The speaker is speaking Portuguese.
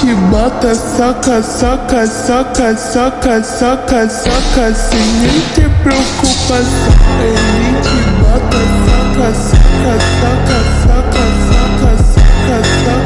te bota, soca, soca, soca, soca, soca, soca, sem nem ter preocupação. Ele te bota, soca, soca, soca, soca, soca, soca, soca.